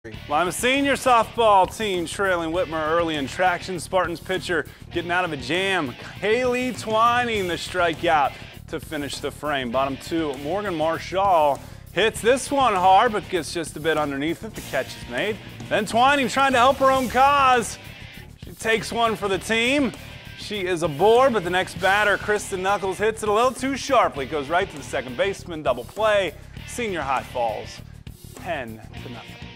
Lima senior softball team trailing Whitmer early in traction. Spartans pitcher getting out of a jam. Haley Twining the strikeout to finish the frame. Bottom two, Morgan Marshall hits this one hard but gets just a bit underneath it. The catch is made. Then Twining trying to help her own cause. She takes one for the team. She is aboard, but the next batter, Kristen Knuckles, hits it a little too sharply. Goes right to the second baseman. Double play. Senior high falls 10-0.